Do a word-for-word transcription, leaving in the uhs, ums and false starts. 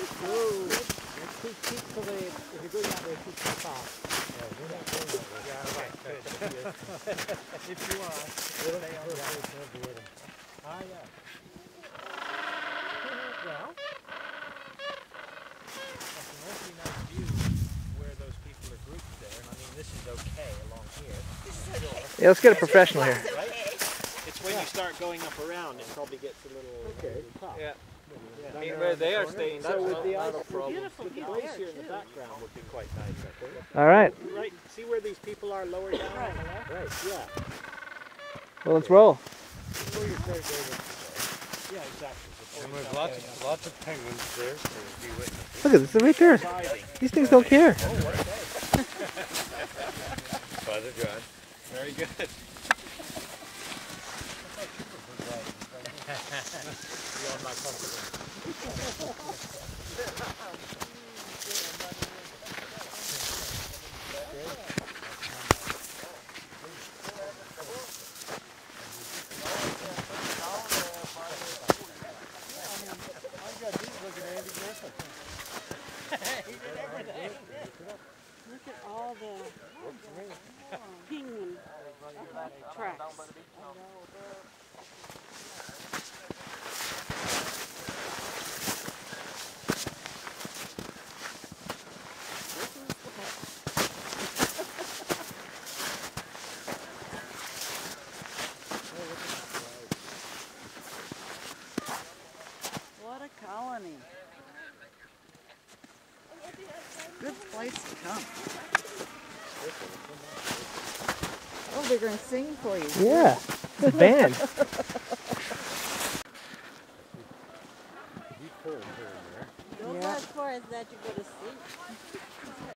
Whoa. Keep, keep to the, if you're going that way, keep to the far. Yeah, we're not going that way. Yeah, right. If you are, we'll stay on the other. Ah, yeah. Well, that's an awfully nice view where those people are grouped there. And I mean, this is okay along here. This is okay. Yeah, let's get a professional here. Right? It's when yeah. you start going up around, it probably gets a little okay. tough. Yeah. Yeah. I mean, where they are staying, that's so with not, the not ice, a problem. beautiful with the glacier in the background would be quite nice, I think. All right. Right. See where these people are lower down on the left? Right. Yeah. Well, let's roll. Yeah, exactly. And there's lots of, lots of penguins there to be witnessing. Look at this, right there. These things don't care. Oh, okay. Father John. Very good. Beyond my confidence. Look at all the penguin tracks. What a colony. Good place to come. Oh, they're going to sing for you. Yeah, it's a band. Don't go as far as that you go to sleep.